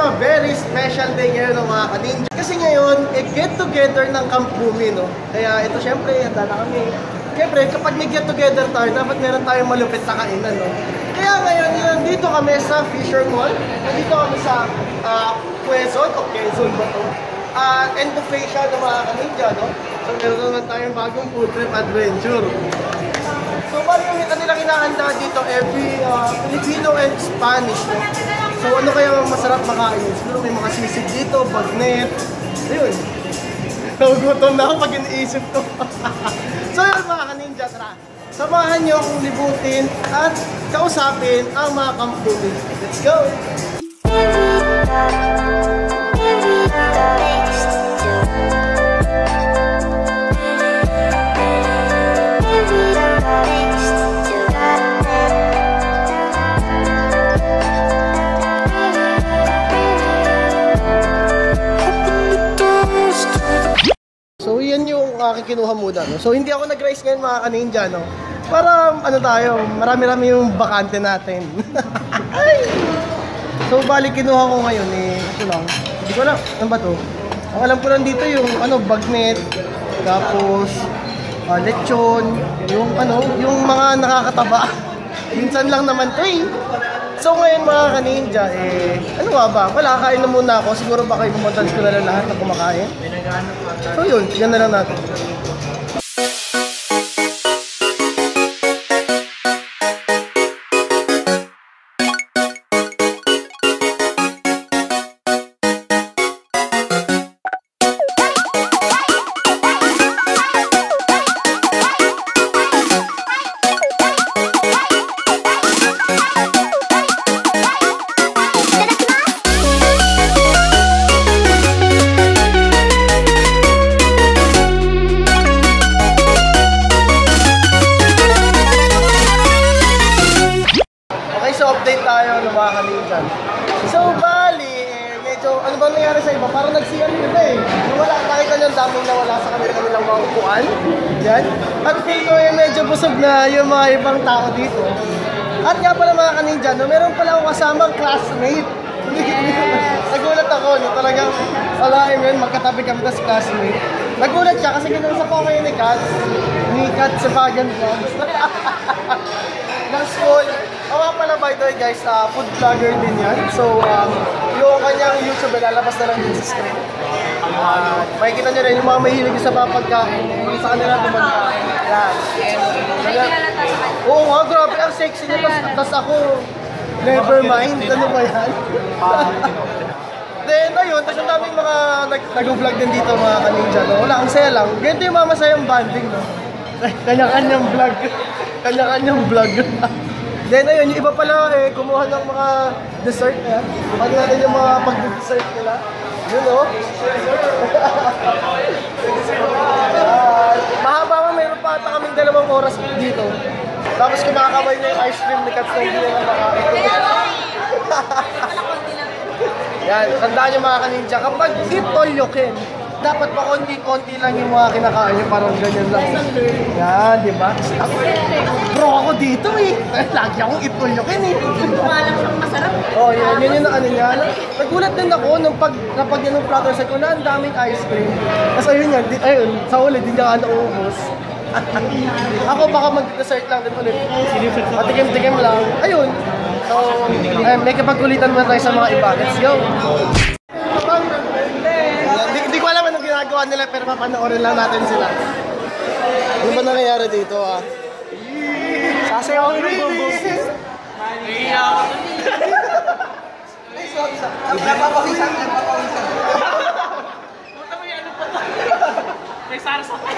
very special day ngayon ng mga ka-ninja. Kasi ngayon, get together ng Camp Bumi, no? Kaya ito syempre, handa na kami. Syempre, kapag may get together tayo, dapat meron tayong malupit na kainan, no? Kaya ngayon, dito kami sa Fisher Mall. Nandito kami sa Quezon, o Quezon ba to? Endofacial ng mga ka-ninja, no? So meron naman tayong bagong food trip adventure. So bali yung kanilang hinahanda dito every Filipino and Spanish, no? So ano kaya ang masarap makain? Siguro may mga sisig dito, bagnet. Ayun. Nagugutom na ako pag iniisip ko. So yun mga ka-ninja, tara. Samahan nyo akong libutin at kausapin ang mga Camp Bumi. Let's go! So yan yung aking kinuha muna, no? So hindi ako nag-rice ngayon mga ka-ninja, no? Para ano tayo, marami-rami yung bakante natin. So bali kinuha ko ngayon ito lang. Hindi ko alam, ano ba to? Ang alam ko lang dito yung bagnet, tapos lechon, yung yung mga nakakataba. Minsan lang naman to eh. So ngayon mga ka-ninja, ano nga ba? Wala, kain na muna ako. Siguro baka i-montage ko na lang lahat na kumakain. So yun, tignan na lang natin. Update tayo ng mga ka-ninja. So, bali, medyo, ano ba nangyari sa iba? Parang nag-CR nila Wala, nakita nyo ang daming nawala sa kanilang mga upuan. Yan. At feel ko medyo busog na yung mga ibang tao dito. At nga pala mga ka-ninja, no, meron pala akong kasamang classmate. Nagulat ako, no, talagang salain yun, magkatabi kami sa classmate. Nagulat siya kasi kinusap ako ngayon ni Kat sa Bagan Vlogs. Ng school. Pala by the way guys, food vlogger din yan. So, yung kanyang YouTube lalabas na lang din sa screen. Makikita nyo rin yung mga mahilig sa papagkain. Yung sa kanila tumanda. Yan. Oo nga, grabe. Ang sexy niya. Tapos ako, never mind. Ano ba yan? Then, ayun. Tapos ang daming mga nag-vlog din dito mga ka-ninja. No? Wala, ang saya lang. Ganito yung mga masayang banding. No? Kanya-kanyang vlog. Kanya-kanyang vlog. Then ayun, yung iba pala kumuha ng mga dessert na. Ano natin yung mga pag-dessert nila. Yun o. Mahaba pa, mayroon pa ata kaming 2 oras dito. Tapos kumakabay na yung ice cream ni Cats na hindi na makakain. Yan, tandaan nyo mga ka-ninja, kapag itolyokin, dapat pa konti-konti lang yung mga kinakain nyo, parang ganyan lang. Yan, di ba? Bro ako dito lagi akong itulyokin Alam mo lang masarap. Oh, yan yung ano niya. Nagulat din ako nung napag yan ng platter sa ko na ang daming ice cream. Tapos ayun, sa ulit, hindi niya nauubos. Ako baka mag-dessert lang din ulit. Patikim-tikim lang. Ayun. So, may kapag-ulitan muna tayo sa mga iba. Let's go! Hindi ko alam anong ginagawa nila pero mapanoorin lang natin sila. Ano ba nangyayari dito Sasayaw ko ng bumbong. Napapawisan. Puta mo yan, ano pa to? May sarsa pa.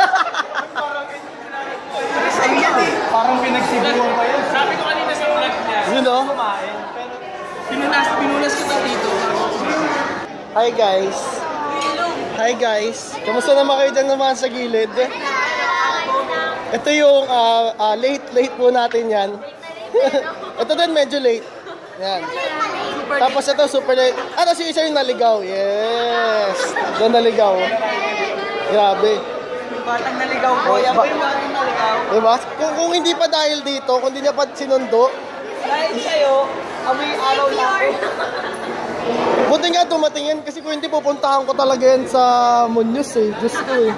Parang pinagsibuhan pa yun. Sabi ko kanina sa vlog niya, kumain. Pero pinunas ko dito. Hi guys. Hi guys. Kamusta naman kayo dyan naman sa gilid? Ito yung late po natin yan. Ito din medyo late. Yan. Tapos ito super late. Tapos yung isa yung naligaw. Yes. Doon naligaw. Grabe. Batang naligaw po. Yan po yung batang naligaw. Diba? Kung hindi pa dahil dito, kung hindi niya pa sinundo. Dahil sa'yo, amoy araw lang po. Buti nga dumating yan kasi kung hindi pupuntahan ko talaga yan sa Muñoz eh. Diyos ko eh.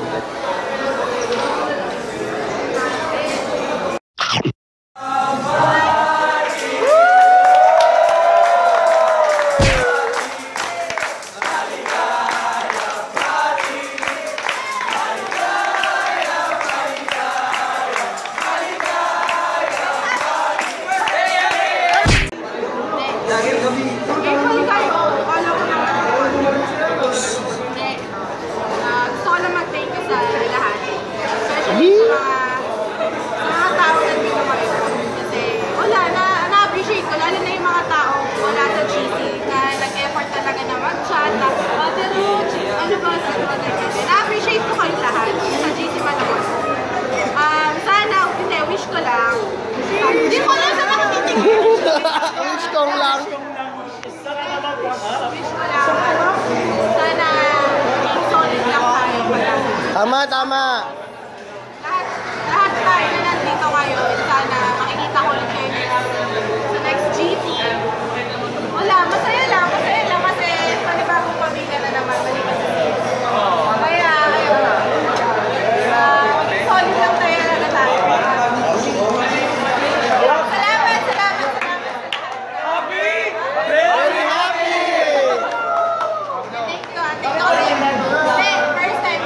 Wish ko lang. Sana solid lang tayo. Tama, tama. Lahat tayo na nandito ngayon, sana makikita ko ulit kayo sa next GT. Wala, masaya lang kasi panibagong pamilya na naman, maliban sa kaya, ayun. Solid lang tayo na tayo. Very happy! Thank you. First time.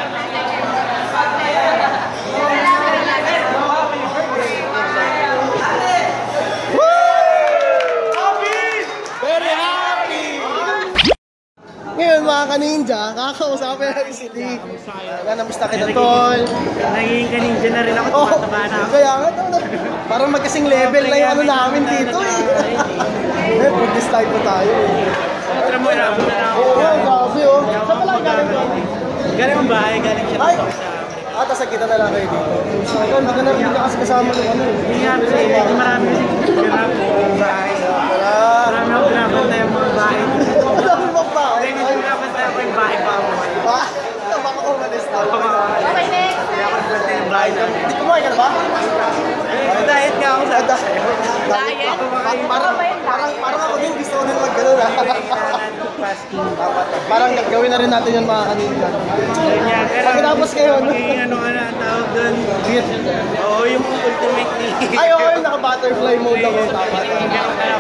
Very happy! Ngayon mga ka-ninja, kakausapin natin si Lee. Namusta kita, tol? Naging ka-ninja na rin ako, tumataba na ako. Kaya nga, parang magkasing level na yung ano namin dito eh. Pag-dis type po tayo eh. Tara mo, irabo na lang ako. Oo, grabe oh. Saan pala galing ko? Galing ang bahay, galing siya Ay! dito sa... Tapos kita na lang kayo dito. Ikaw, hindi ka na rin kasi kasama ng ano eh. Hindi nga, kasi marami kasi grab yung bahay. Marami ako grabot na yung mga bahay. Dami mo pa. Hindi nga grabot na yung bahay pa ako. Ha? Baka ko umalis na. Okay, next. Kaya ako grabot na yung bahay namin. Hindi kumain ka na ba? Diet nga ako sa... Diet? Parang ako din gusto ko din mag-gano'n ah. Fasting. Parang gawin na rin natin yung mga kanina. Pagkatapos kayo, no? Ano ka na ang tawag doon? Oo, yung ultimate ni... Ay, oo, yung naka-butterfly mode ako. Tama. Ganun ka na,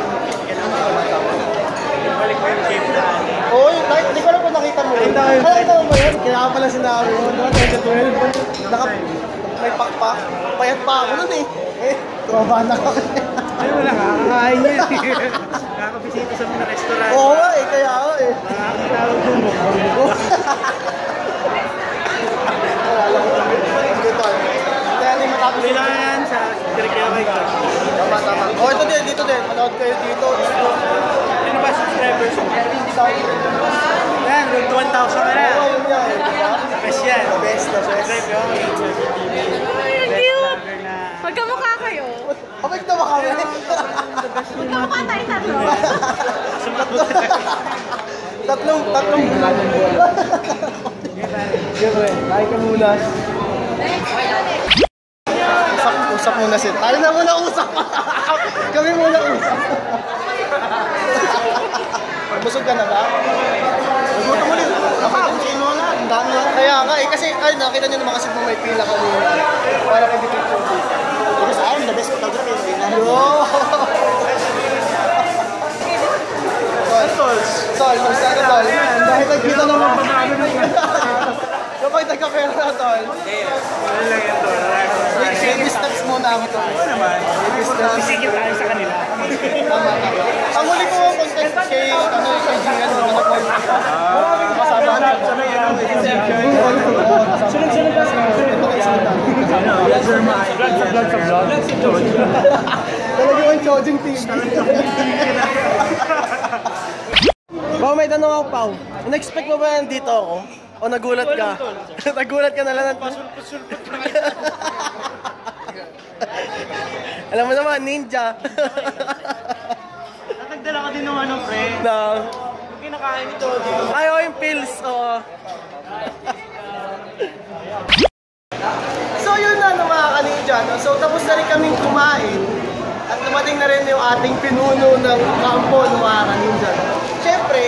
balik mo yung game na. Oo, hindi ko lang kung nakita mo. Nakita mo ba yun? Kaya pala sinabi mo, no? 2012. May pakpak. Payat pa ako nun eh. Tumaba na kami. Ay, wala ka. Kakain niya. Kakabisita sa mga restaurant. Oo nga eh, kaya ako eh. Nakakitawag mo mo. Kaya hindi matapos yun. Kailangan yan sa Dirigya kay Coach. Tama, tama. Oh, ito din, dito din. Manood kayo dito. Ano ba subscribers mo? Yan, road to 1,000 ka na. Oo, yun yan. Best yan. The best, the best. Subscribe yun. Cute! Magkamukha kayo. Kapag na ba kami? Magkamukha tayo tatlo. Tatlong bulan. Siyempre, kain ka muna. Usap muna sila. Tayo na muna usap. Kami muna usap. Busog ka na ba? Nagutom ulit. Kapagutin mo na. Ang dami. Kaya nga eh, kasi ay, nakita nyo naman kasi kung may pila kanina. Para pag-picture dito. Because I am the best photographer. Yo! Tol, basta ka tol. Dahil nagkita naman pa namin. Kapag nagka-pera na tol. Ano lang yan to? Baby steps muna ako tol. Oo naman. Baby steps. Isigil tayo sa kanila. Tama, tama. Ang huli ko ang context kay Gian, mga tol. Maraming kasama na. Sunod-sunod ka sa ito kay Santa. Vlog sa vlog. Talaga yung Chojing TV. Pao, may tanong ako, Pao. In-expect mo ba nandito ako? O nagulat ka? Nagulat ka na lang. Alam mo naman, ninja. Nakagdala ka din ng ano, pre. Na, Yung kinakain ito. ay, oh, yung pills. Oh. So, yun na mga ka-ninja. No? So, tapos na rin kaming kumain. At dumating na rin yung ating pinuno ng kampo ng mga ka-ninja. Siyempre,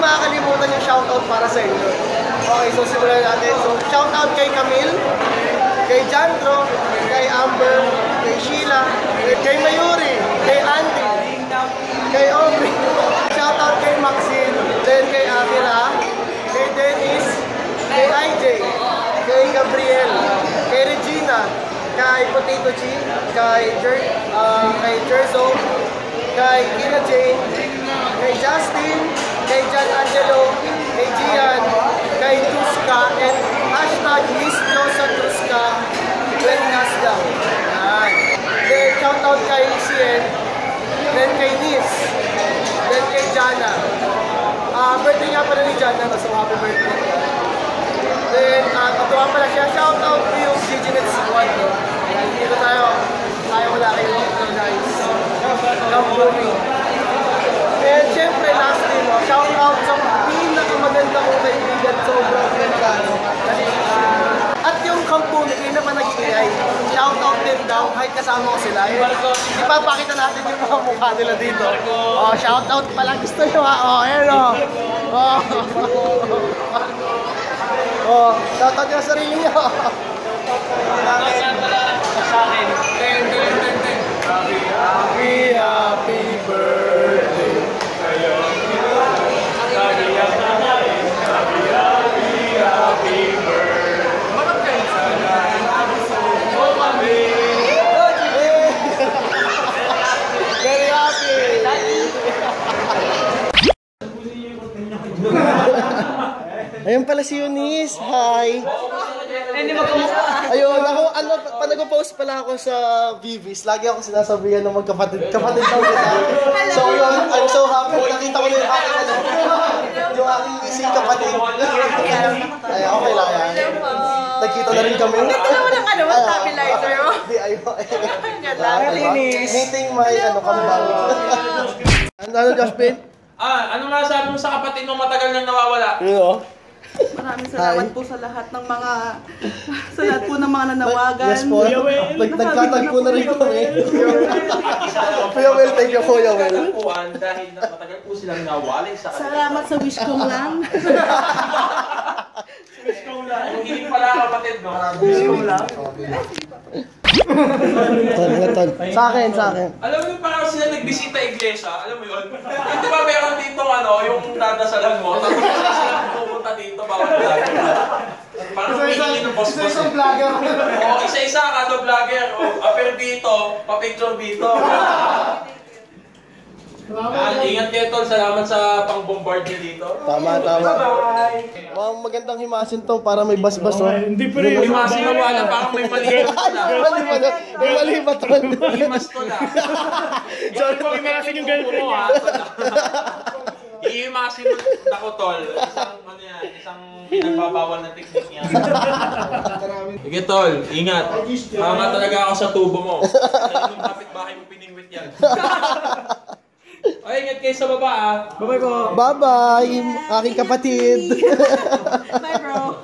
makakalimutan yung shoutout para sa inyo. Okay, so simulan natin. So, shoutout kay Camille, kay Jandro, kay Amber, kay Sheila, kay Mayuri, kay Andy, kay Aubrey. Shoutout kay Maxine, then kay Amira, kay Dennis, kay IJ, kay Gabriel, kay Regina, kay Potato Chip, kay Jerzo, kay Gina Jane, kay Justin, kay John Angelo, kay Gian, kay Tuska, and hashtag Miss Josa Tuska, when Nasda. Yan. Then shoutout kay Sien, then kay Nis, then kay Jana. Birthday nga pala ni Jana, so happy birthday. Then, katuwa pala siya, shoutout to yung Diginet Squad. Dito tayo wala kayo, guys. Kampuni. And syempre, lastly, shoutout sa pinakamaganda kong kaibigan, sobrang ganda. At yung Kampuni, kayo naman nag-iingay. Shoutout din daw, kahit kasama ko sila. Ipapakita natin yung mga mukha nila dito. Oh, shoutout pala, gusto nyo ha? Oh, ayan o. Oh, shoutout nyo sa sarili nyo. Sa akin. Happy birthday. Very happy. Ayun pala si Eunice. Hi. Ayun, ako, pa nag-post pala ako sa VVs, lagi ako sinasabihan ng magkapatid. Kapatid daw kita. So yun, I'm so happy. Nakita ko na yung aking ising kapatid. Ay, okay lang yan. Nagkita na rin kami. Ang ganda naman ang stabilizer mo. Hindi, ayun. Malinis. Meeting my, kambal. Ano, Joshpin? Ano masasabi mo sa kapatid mo matagal nang nawawala? Maraming salamat po sa lahat ng mga ng mga nanawagan. Yes po. Nagkatagpo na rin kami. Kuya Will, thank you, Kuya Will. Dahil matagal po silang nawalay sa kanila. Salamat sa wish kong lang. Ang hiling pala kapatid, no? Wish kong lang. Ton. Sa akin. Alam mo yung parang sila nagbisita iglesia, alam mo yun? Yung di ba meron dito yung dadasalan mo, tapos sila pupunta dito, bawat vlogger. Parang humingi ng boss-boss. Isang vlogger. Oo, isa-isa kada vlogger. Appear dito, pa-picture dito. Ingat kayo tol, salamat sa pang-bombard niyo dito. Tama. Wow, magandang himasin to para may basbas, oh. Hindi pa rin. Himasin na wala, parang may maliit na. May mali ba tol? Himas to na. Sorry po, himasin yung girlfriend mo, ha? Himasin ako tol. Isang pinagbabawal na technique niya. Sige tol, ingat. Tama talaga ako sa tubo mo. Kaya yung kapitbahay mo piningwit yan. Ay, ingat kayo sa baba, ah. Bye-bye po. Bye-bye, aking kapatid. Bye, bro.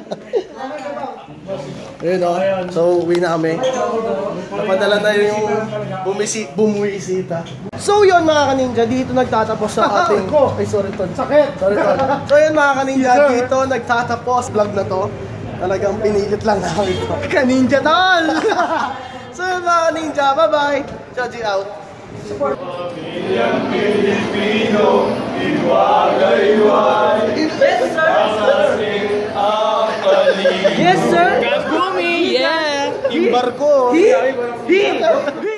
Ayun, oh. So, uwi na kami. Napadala na yung bumuwisita. So, yun mga kaninja, dito nagtatapos sa ating... Ay, sorry, Ton. Sakit! Sorry, Ton. So, yun mga kaninja, dito nagtatapos vlog na to. Talagang pinilit lang namin ito. Kaninja, Ton! So, yun mga kaninja, bye-bye. Chaji out. Pamilyang Pilipino, iwagay-iway. Yes, sir! Gagumi! Yeah! Imbar ko!